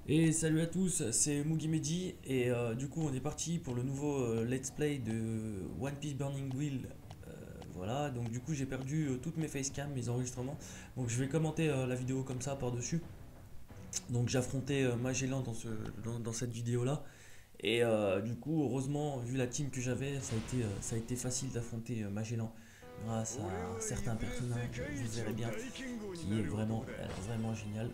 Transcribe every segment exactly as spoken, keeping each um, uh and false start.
Et salut à tous, c'est Mugimedi et euh, du coup on est parti pour le nouveau euh, let's play de One Piece Burning Wheel. Euh, voilà, donc du coup j'ai perdu euh, toutes mes facecam, mes enregistrements. Donc je vais commenter euh, la vidéo comme ça par-dessus. Donc j'affrontais euh, Magellan dans, ce, dans, dans cette vidéo là. Et euh, du coup heureusement vu la team que j'avais, ça, a été, euh, ça a été facile d'affronter euh, Magellan. Grâce à certains personnages, vous verrez bien, qui est vraiment, vraiment génial.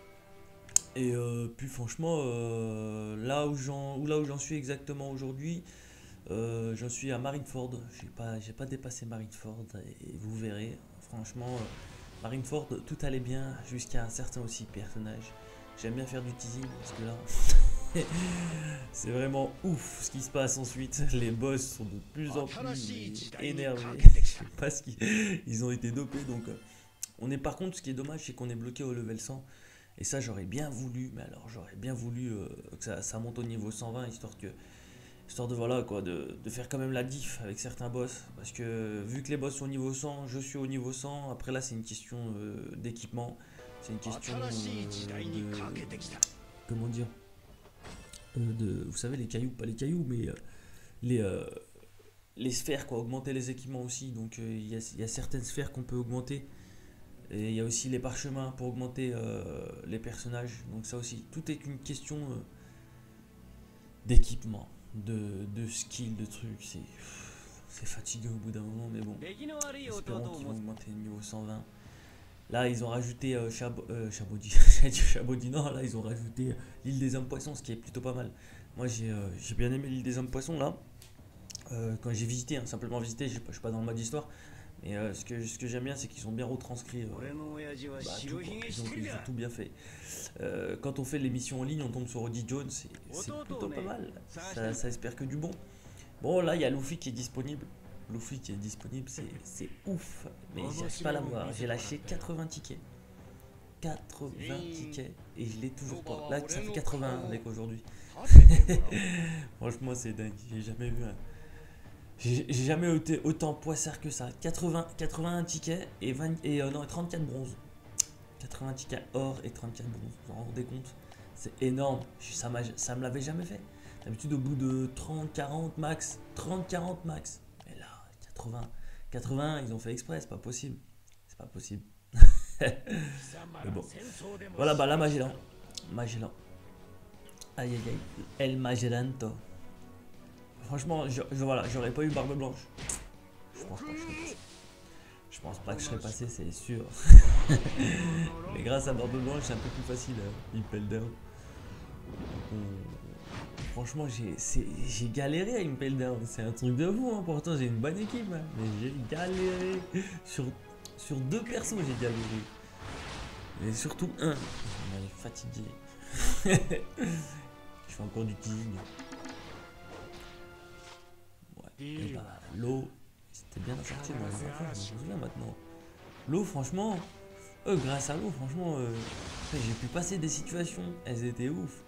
Et euh, puis franchement, euh, là où j'en là où j'en suis exactement aujourd'hui, euh, j'en suis à Marineford. J'ai pas j'ai pas dépassé Marineford et vous verrez. Franchement, euh, Marineford, tout allait bien jusqu'à un certain aussi personnage. J'aime bien faire du teasing parce que là, c'est vraiment ouf ce qui se passe ensuite. Les boss sont de plus en plus énervés. Je sais pas ce qu'ils ils ont été dopés donc. euh, On est par contre, ce qui est dommage, c'est qu'on est bloqué au level cent. Et ça, j'aurais bien voulu, mais alors j'aurais bien voulu euh, que ça, ça monte au niveau cent vingt, histoire que, histoire de voilà quoi, de, de faire quand même la diff avec certains boss. Parce que vu que les boss sont au niveau cent, je suis au niveau cent. Après là, c'est une question euh, d'équipement, c'est une question euh, de, comment dire, euh, de, vous savez les cailloux, pas les cailloux, mais euh, les euh, les sphères quoi, augmenter les équipements aussi. Donc euh, il y, a, y a certaines sphères qu'on peut augmenter. Et il y a aussi les parchemins pour augmenter euh, les personnages. Donc ça aussi, tout est une question euh, d'équipement, de, de skill, de trucs. C'est c'est fatigant au bout d'un moment, mais bon. Espérons qu'ils vont augmenter le niveau cent vingt. Là, ils ont rajouté euh, Chab euh, Chabody. J'ai dit Chabody, non, là, ils ont rajouté euh, l'île des hommes poissons, ce qui est plutôt pas mal. Moi, j'ai euh, j'ai bien aimé l'île des hommes poissons, là. Euh, quand j'ai visité, hein, simplement visité, je ne suis pas dans le mode histoire. Mais euh, ce que, ce que j'aime bien, c'est qu'ils ont bien retranscrit euh, bah, tout, quoi. Ils ont, ils ont tout bien fait. Euh, quand on fait les missions en ligne, on tombe sur Roddy Jones, c'est plutôt pas mal. Ça, ça espère que du bon. Bon, là, il y a Luffy qui est disponible. Luffy qui est disponible, c'est ouf. Mais j'arrive pas à l'avoir. J'ai lâché quatre-vingts tickets. quatre-vingts tickets. Et je l'ai toujours pas. Là, ça fait quatre-vingts avec aujourd'hui. Franchement, c'est dingue. J'ai jamais vu un. J'ai jamais été autant poissard que ça. quatre-vingts, quatre-vingt-un tickets et, vingt, et euh, non, trente-quatre bronzes. quatre-vingts tickets or et trente-quatre bronzes. Vous vous rendez compte? C'est énorme. Ça, ça me l'avait jamais fait. D'habitude, au bout de trente, quarante max. trente, quarante max. Mais là, quatre-vingts. quatre-vingts, ils ont fait exprès. C'est pas possible. C'est pas possible. Mais bon. Voilà, bah là, Magellan. Magellan. Aïe aïe aïe. El Magellanto. Franchement, je, je, voilà, j'aurais pas eu Barbe Blanche. Je pense pas que je serais passé. Je pense pas que je serais passé, c'est sûr. Mais grâce à Barbe Blanche, c'est un peu plus facile, hein, Impel Down. On... Franchement, j'ai galéré à Impel Down. C'est un truc de fou, hein. Pourtant, j'ai une bonne équipe, hein. Mais j'ai galéré. Sur, sur deux persos, j'ai galéré. Et surtout un. On est fatigué. Je fais encore du teasing. Et bah, l'eau, c'était bien sorti, moi, je me souviens maintenant. L'eau, franchement, euh, grâce à l'eau, franchement, euh, j'ai pu passer des situations, elles étaient ouf.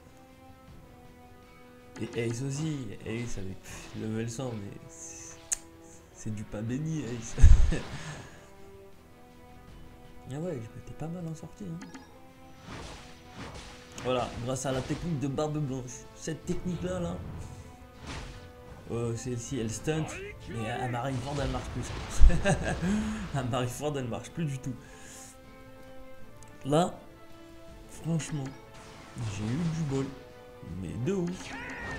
Et Ace aussi, Ace avec level cent, mais c'est du pas béni, Ace. Ah ouais, je m'étais pas mal en sortie. Hein. Voilà, grâce à la technique de Barbe Blanche. Cette technique-là, là, Euh, celle-ci elle stunt, mais à Marineford elle marche plus. À Marineford elle marche plus du tout. Là, franchement, j'ai eu du bol, mais de ouf.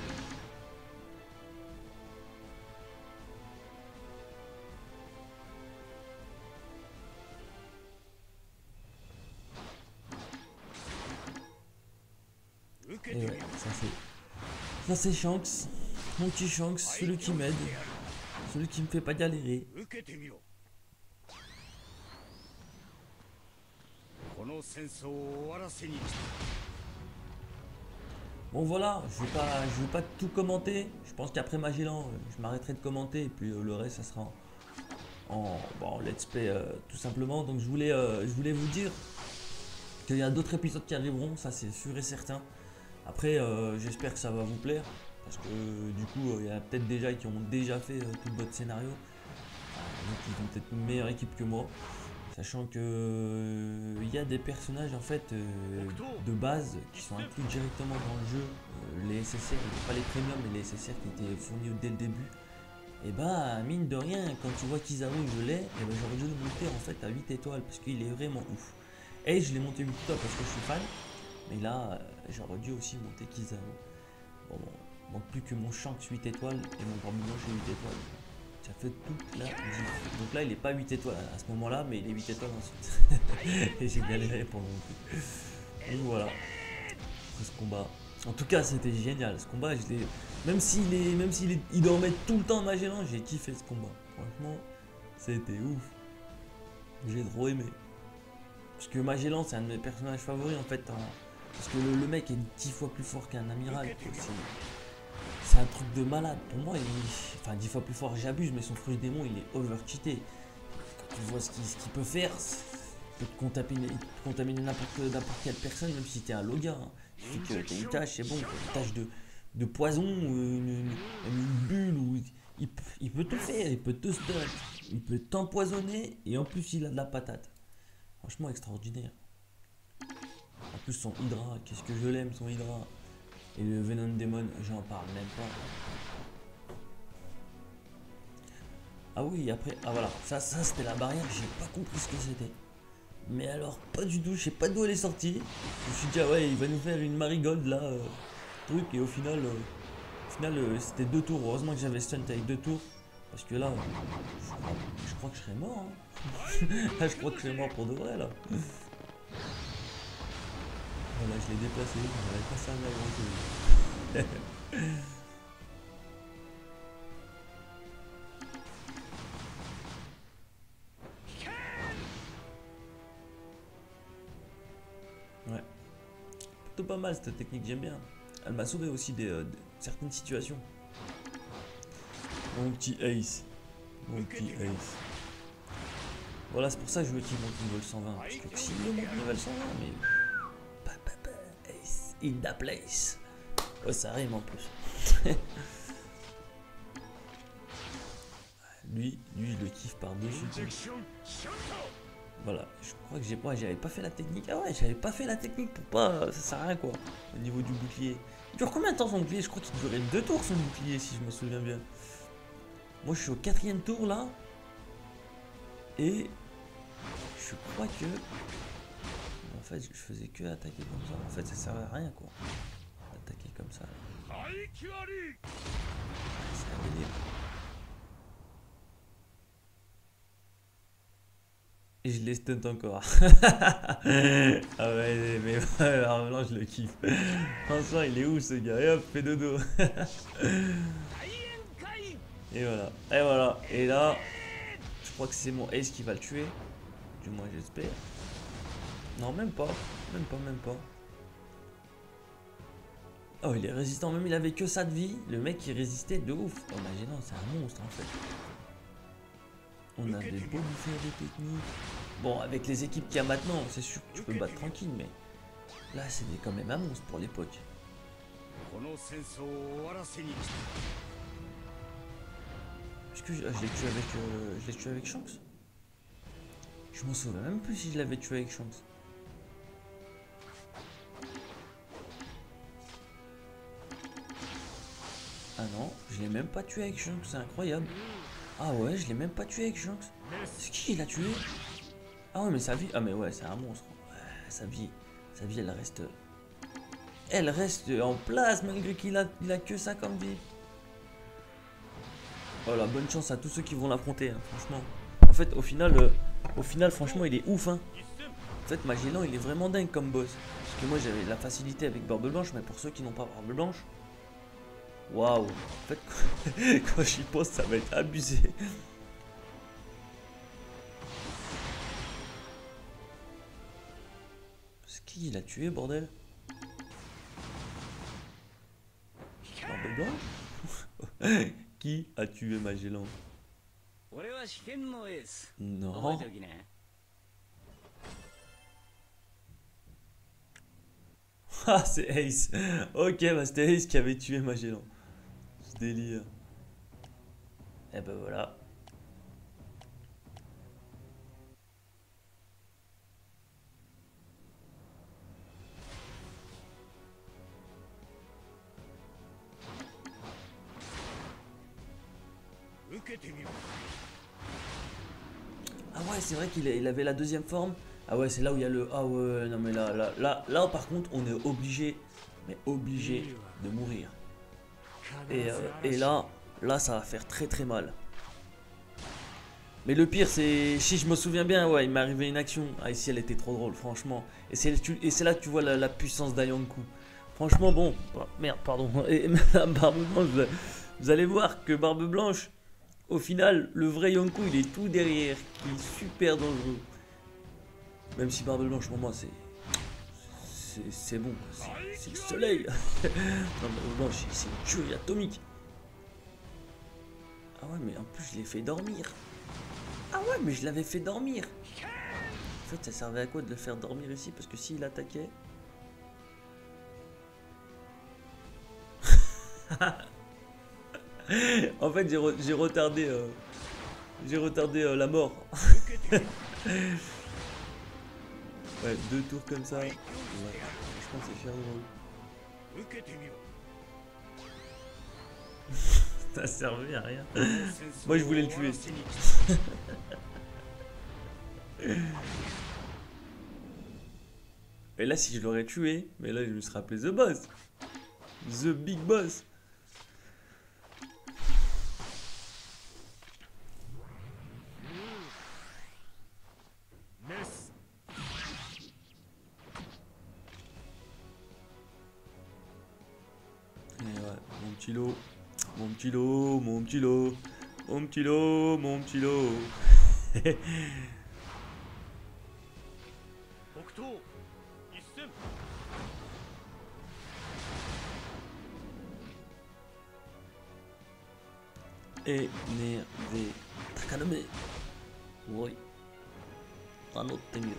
Et ouais, ça c'est. Ça c'est Shanks, mon petit Shanks, celui qui m'aide, celui qui me fait pas galérer. Bon voilà, je vais pas, je vais pas tout commenter. Je pense qu'après Magellan, je m'arrêterai de commenter et puis euh, le reste, ça sera en, en, bon, en let's play euh, tout simplement. Donc je voulais, euh, je voulais vous dire qu'il y a d'autres épisodes qui arriveront, ça c'est sûr et certain. Après, euh, j'espère que ça va vous plaire parce que euh, du coup, il euh, y a peut-être déjà qui ont déjà fait euh, tout votre scénario. Euh, donc ils ont peut-être une meilleure équipe que moi. Sachant que euh, il y a des personnages en fait euh, de base qui sont inclus directement dans le jeu, euh, les S S R, pas les premiums mais les S S R qui étaient fournis dès le début. Et bah mine de rien, quand tu vois Kizaru je l'ai, et bah, j'aurais dû le monter en fait à huit étoiles parce qu'il est vraiment ouf. Et je l'ai monté huit étoiles parce que je suis fan, mais là euh, j'aurais dû aussi monter Kizaru. Bon, bon, manque plus que mon Shanks huit étoiles et mon Barbie Blanche huit étoiles. Ça fait toute la diff. Donc là il est pas huit étoiles à ce moment là, mais il est huit étoiles ensuite. Et j'ai galéré pour le monter. Donc voilà, après ce combat. En tout cas c'était génial ce combat, je l'ai. Même s'il est, même s'il est, il dormait tout le temps Magellan, j'ai kiffé ce combat. Franchement, c'était ouf. J'ai trop aimé. Parce que Magellan, c'est un de mes personnages favoris en fait. En... Parce que le, le mec est dix fois plus fort qu'un amiral. C'est un truc de malade. Pour moi, il est... Enfin, dix fois plus fort, j'abuse, mais son fruit démon, il est over-cheaté. Quand tu vois ce qu'il qu peut faire, il peut te contaminer, contaminer n'importe quelle personne, même si t'es un loga. Hein. Il suffit que t'aies une tâche, c'est bon. Une tâche de... de poison, une, une, une bulle, ou il, il peut tout faire, il peut te stun, il peut t'empoisonner et en plus il a de la patate. Franchement extraordinaire. En plus son Hydra, qu'est-ce que je l'aime son Hydra. Et le Venom Demon, j'en parle même pas. Ah oui, après, ah voilà, ça, ça c'était la barrière, j'ai pas compris ce que c'était. Mais alors, pas du tout, je sais pas d'où elle est sortie. Je me suis dit, ah ouais, il va nous faire une marigold là, euh, truc, et au final... Euh, Au final, euh, c'était deux tours. Heureusement que j'avais stunt avec deux tours. Parce que là, je crois, je crois que je serais mort. Hein. Là, je crois que je serais mort pour de vrai. Là. Voilà, je l'ai déplacé. J'avais pas servi à grand chose. Ouais. Plutôt pas mal cette technique, j'aime bien. Elle m'a sauvé aussi des, euh, de certaines situations. Mon petit ace. Mon petit ace. Voilà, c'est pour ça que je veux qu'il monte niveau cent vingt. Parce que s'il monte niveau cent vingt, mais. Ace in the place. Ouais, ça rime en plus. lui, lui, je le kiffe par-dessus. Voilà, je crois que j'ai pas, j'avais pas fait la technique. Ah ouais, j'avais pas fait la technique pour pas. Ça sert à rien quoi. Au niveau du bouclier. Il dure combien de temps son bouclier? Je crois qu'il durait deux tours son bouclier si je me souviens bien. Moi je suis au quatrième tour là. Et je crois que. En fait, je faisais que attaquer comme ça. En fait, ça servait à rien quoi. Attaquer comme ça. C'est un délire. Et je les stunt encore. Ah ouais, mais alors là, je le kiffe. Franchement, il est où ce gars? Et hop, fait dodo. Et voilà. Et voilà. Et là, je crois que c'est mon ace qui va le tuer. Du moins, j'espère. Non, même pas. Même pas, même pas. Oh, il est résistant. Même il avait que ça de vie. Le mec, il résistait de ouf. Oh, imaginons, c'est un monstre en fait. On avait beau lui faire des techniques. Bon, avec les équipes qu'il y a maintenant, c'est sûr que tu peux battre tranquille, mais là, c'était quand même un monstre pour l'époque. Est-ce que je, je l'ai tué avec, euh, je l'ai tué avec Shanks? Je m'en souviens même plus si je l'avais tué avec Shanks. Ah non, je l'ai même pas tué avec Shanks, c'est incroyable. Ah ouais, je l'ai même pas tué avec Shanks. C'est qui qui l'a tué? Ah ouais, mais sa vie... Ah mais ouais, c'est un monstre. Ouais, sa vie, sa vie, elle reste... Elle reste en place malgré qu'il a, il a que ça comme vie. Voilà, bonne chance à tous ceux qui vont l'affronter, hein, franchement. En fait, au final, euh, au final, franchement, il est ouf. Hein. En fait, Magellan, il est vraiment dingue comme boss. Parce que moi, j'avais la facilité avec Barbe Blanche, mais pour ceux qui n'ont pas Barbe Blanche... Waouh. En fait, quand j'y pense, ça va être abusé. C'est qui il a tué, bordel? Barbe Blanche? Qui a tué Magellan? Non. Ah, c'est Ace. Ok, bah c'était Ace qui avait tué Magellan. Ce délire. Et ben voilà. Ah ouais, c'est vrai qu'il il avait la deuxième forme. Ah ouais, c'est là où il y a le... Ah ouais, non mais là, là, là, là, par contre, on est obligé, mais obligé de mourir. Et, euh, et là, là, ça va faire très très mal. Mais le pire, c'est... Si je me souviens bien, ouais, il m'est arrivé une action. Ah, ici, elle était trop drôle, franchement. Et c'est et c'est là que tu vois la, la puissance d'Ayanku. Franchement, bon... Oh, merde, pardon. Et la Barbe Blanche, vous, vous allez voir que Barbe Blanche, au final, le vrai Yonkou, il est tout derrière. Il est super dangereux. Même si Barbe Blanche, pour moi, c'est... C'est bon, c'est le soleil. Non, Barbe Blanche, c'est une tuerie atomique. Ah ouais, mais en plus, je l'ai fait dormir. Ah ouais, mais je l'avais fait dormir. En fait, ça servait à quoi de le faire dormir ici? Parce que s'il attaquait... En fait, j'ai re j'ai retardé... Euh... J'ai retardé euh, la mort. Ouais, deux tours comme ça. Ouais, je pense que c'est faire drôle. Ça servait à rien. Moi, je voulais le tuer. Et là, si je l'aurais tué, mais là, je me serais appelé The Boss. The Big Boss. Et ouais, mon petit lot. Mon petit lot, mon petit lot. Mon petit lot, mon petit lot. Énervé. Takanome. Oui. Un autre Temiro.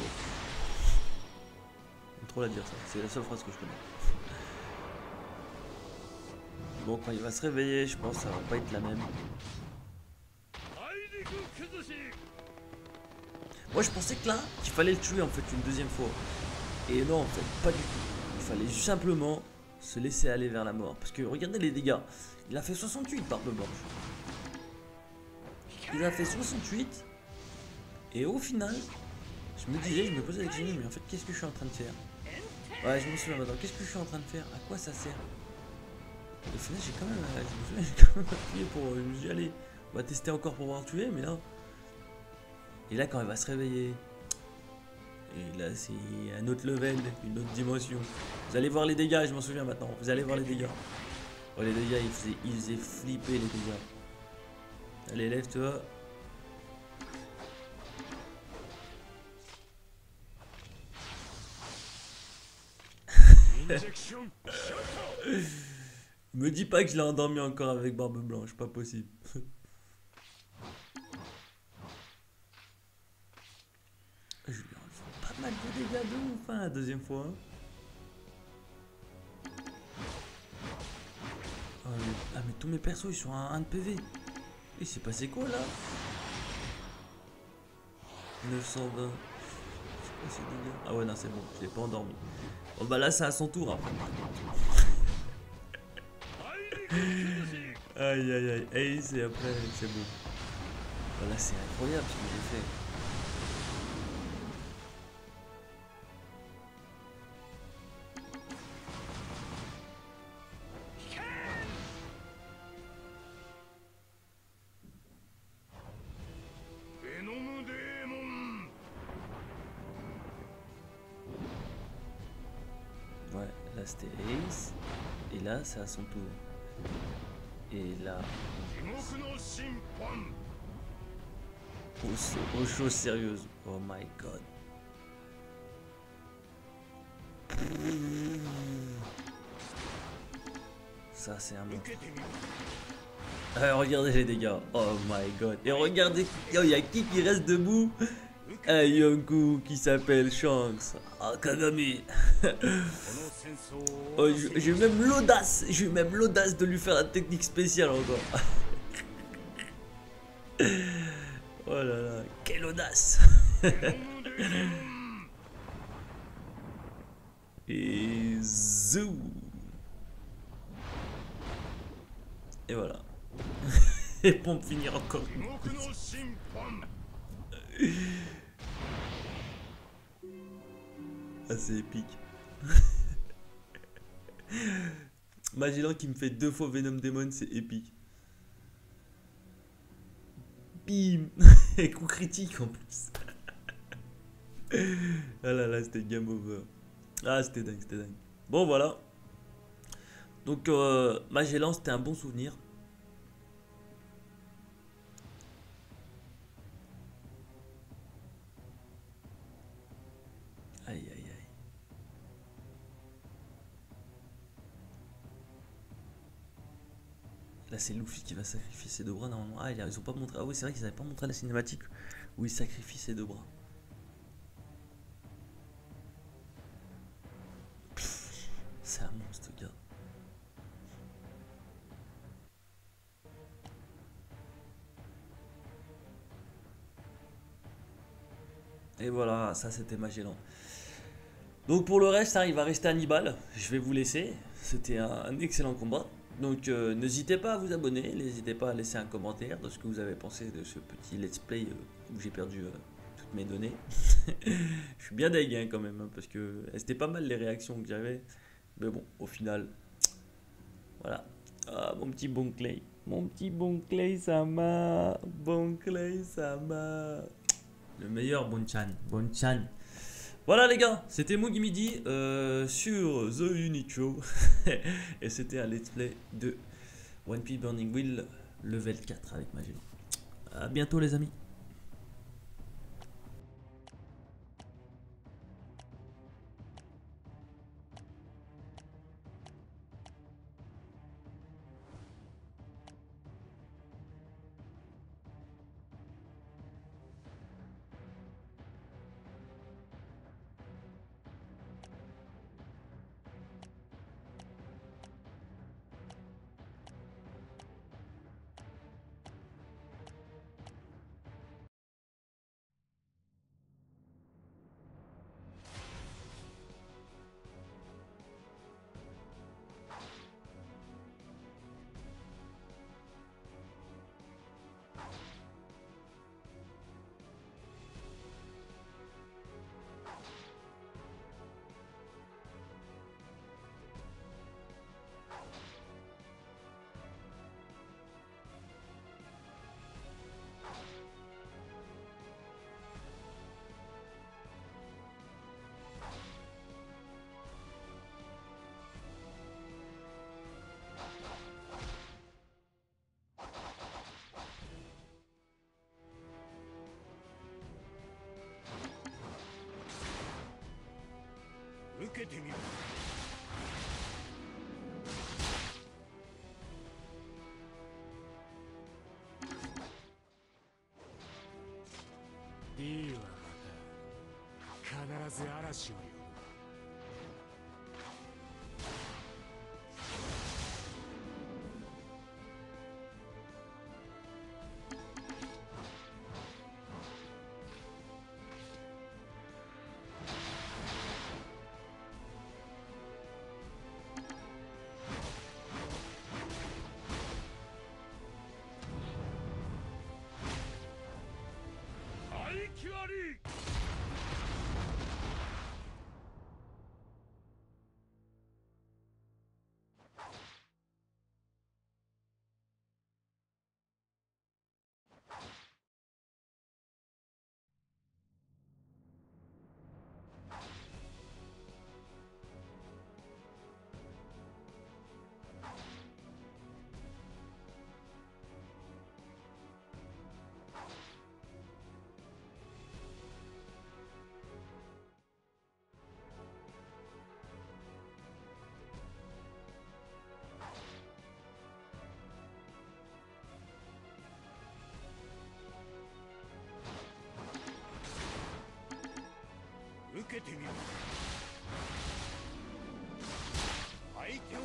Trop la dire ça. C'est la seule phrase que je connais. Bon, quand il va se réveiller, je pense que ça va pas être la même. Moi, je pensais que là, qu'il fallait le tuer en fait une deuxième fois. Et non, en fait, pas du tout. Il fallait simplement se laisser aller vers la mort. Parce que regardez les dégâts. Il a fait soixante-huit, Barbe Blanche. Il a fait soixante-huit. Et au final, je me disais, je me posais la question, mais en fait, qu'est-ce que je suis en train de faire? Ouais, je me souviens maintenant. Qu'est-ce que je suis en train de faire? À quoi ça sert? Au final, j'ai quand même, je me souviens, j'ai quand même appuyé pour. Je me suis dit, allez, on va tester encore pour voir tuer, mais là. Et là, quand elle va se réveiller. Et là, c'est un autre level, une autre dimension. Vous allez voir les dégâts, je m'en souviens maintenant. Vous allez voir les dégâts. Oh, les dégâts, ils faisaient, ils faisaient flipper les dégâts. Allez, lève-toi. Me dis pas que je l'ai endormi encore avec Barbe Blanche, pas possible. Je lui enlève pas mal de dégâts de ouf, hein, la deuxième fois. Ah mais, ah mais tous mes persos ils sont à un de P V. Il s'est passé quoi là? neuf cent vingt. C'est quoi ces dégâts? Ah ouais non c'est bon, je l'ai pas endormi. Bon bah là c'est à son tour après. Aïe aïe aïe. Ace et après c'est bon. Voilà c'est incroyable ce que j'ai fait. Ouais, là c'était Ace. Et là c'est à son tour. Et là. Aux, aux choses sérieuses. Oh my god. Ça c'est un monstre. Ah, regardez les dégâts. Oh my god. Et regardez, il y a qui qui reste debout? Un Yonkou qui s'appelle Shanks. Ah, Kagami. Oh, j'ai eu même l'audace. J'ai eu même l'audace de lui faire la technique spéciale encore. Oh là là, quelle audace. Et zou. Et voilà. Et pour me finir encore une fois. Ah, c'est épique. Magellan qui me fait deux fois Venom Demon, c'est épique. Bim. Et coup critique en plus. Ah là là, c'était game over. Ah, c'était dingue, c'était dingue. Bon, voilà. Donc, euh, Magellan, c'était un bon souvenir. Aïe, aïe, aïe. Là, c'est Luffy qui va sacrifier ses deux bras normalement. Ah, ils ont pas montré. Ah oui, c'est vrai qu'ils avaient pas montré la cinématique où il sacrifie ses deux bras. C'est un monstre, gars. Et voilà, ça c'était Magellan. Donc pour le reste, hein, il va rester Hannibal. Je vais vous laisser. C'était un, un excellent combat. Donc euh, n'hésitez pas à vous abonner, n'hésitez pas à laisser un commentaire de ce que vous avez pensé de ce petit let's play euh, où j'ai perdu euh, toutes mes données. Je suis bien deg hein, quand même, hein, parce que c'était pas mal les réactions que j'avais. Mais bon, au final, voilà. Ah, mon petit bon Clay. Mon petit bon Clay Sama. Bon Clay Sama. Le meilleur Bonchan. Bonchan. Voilà les gars, c'était Mugi Midi euh, sur The Unique Show. Et c'était un let's play de One Piece Burning Wheel level quatre avec Magellan. A bientôt les amis. D はまた必ず嵐を呼ぶ。受けてみろ。相手をしてや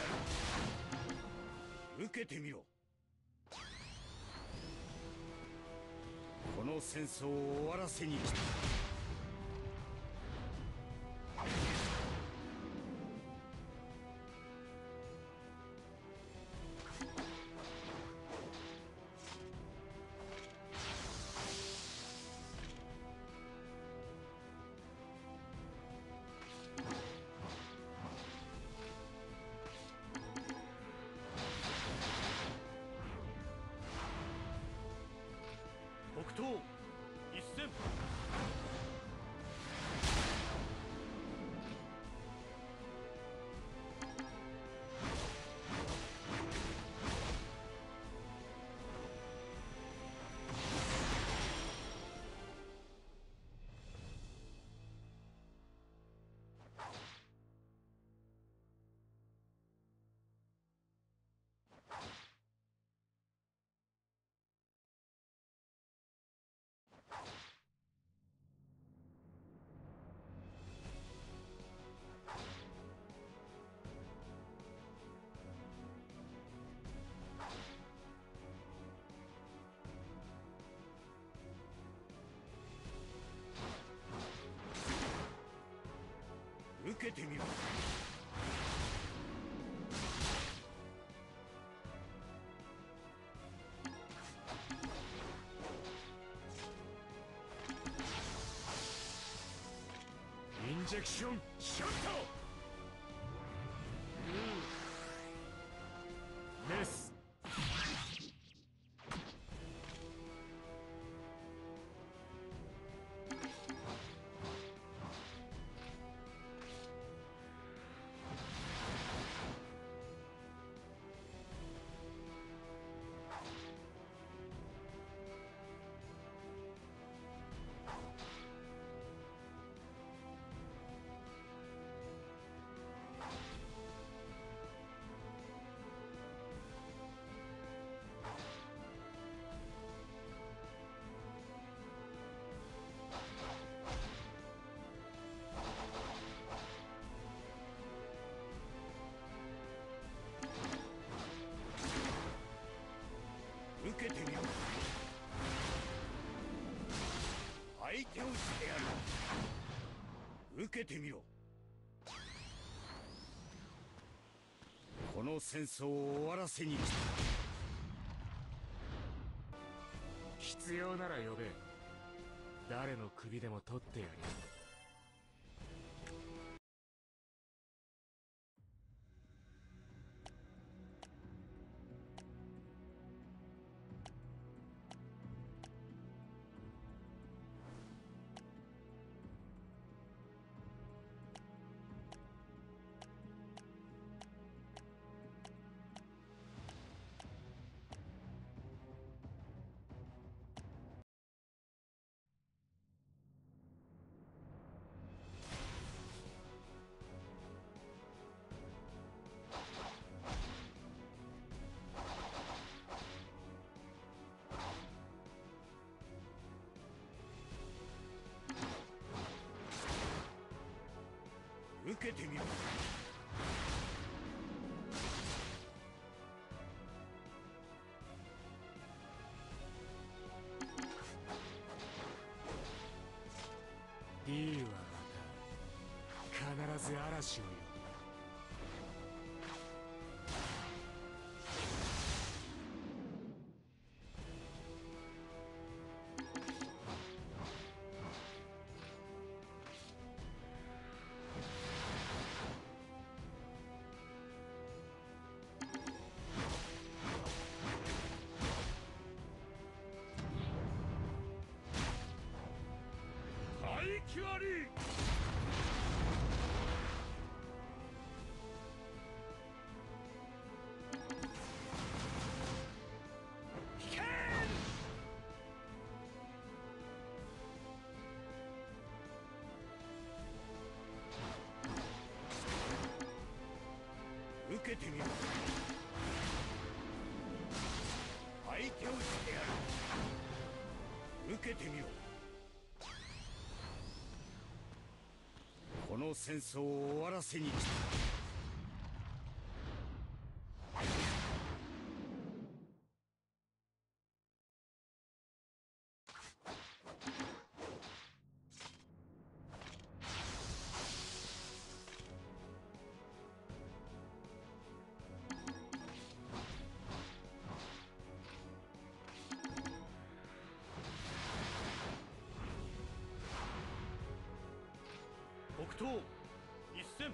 る。受けてみろ。この戦争を終わらせに来た。 受けてみろ。インジェクションショット。メス。受けてみろ。相手をしてやる。受けてみろ。この戦争を終わらせに来た。必要なら呼べ。誰の首でも取ってやる。受けてみろ。D はまた必ず嵐を呼ぶ。キュアリー。危険。受けてみろ。相手をしてやる。受けてみろ。この戦争を終わらせに来た。北東一戦。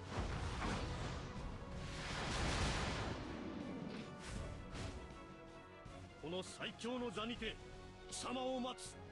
この最強の座にて貴様を待つ。